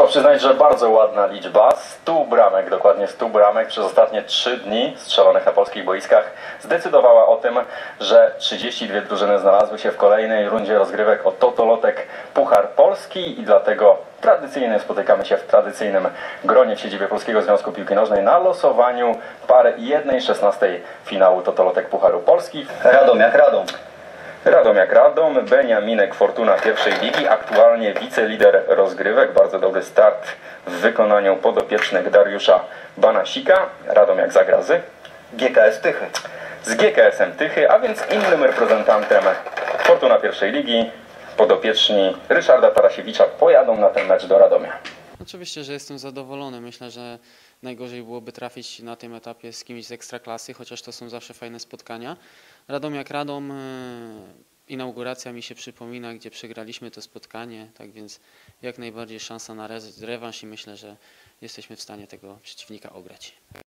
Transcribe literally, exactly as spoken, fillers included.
przyznać, że bardzo ładna liczba. stu bramek, dokładnie stu bramek przez ostatnie trzy dni strzelonych na polskich boiskach zdecydowała o tym, że trzydzieści dwie drużyny znalazły się w kolejnej rundzie rozgrywek o Totolotek Puchar Polski i dlatego tradycyjnie spotykamy się w tradycyjnym gronie w siedzibie Polskiego Związku Piłki Nożnej na losowaniu pary jednej szesnastej finału Totolotek Pucharu Polski. Radom jak Radom. Radom jak Radom, Beniaminek Fortuna pierwszej ligi, aktualnie wicelider rozgrywek, bardzo dobry start w wykonaniu podopiecznych Dariusza Banasika. Radom jak zagra z G K S Tychy. z G K S-em Tychy, a więc innym reprezentantem Fortuna pierwszej ligi, podopieczni Ryszarda Tarasiewicza pojadą na ten mecz do Radomia. Oczywiście, że jestem zadowolony. Myślę, że najgorzej byłoby trafić na tym etapie z kimś z ekstraklasy, chociaż to są zawsze fajne spotkania. Radom jak Radom, inauguracja mi się przypomina, gdzie przegraliśmy to spotkanie, tak więc jak najbardziej szansa na rewanż i myślę, że jesteśmy w stanie tego przeciwnika ograć.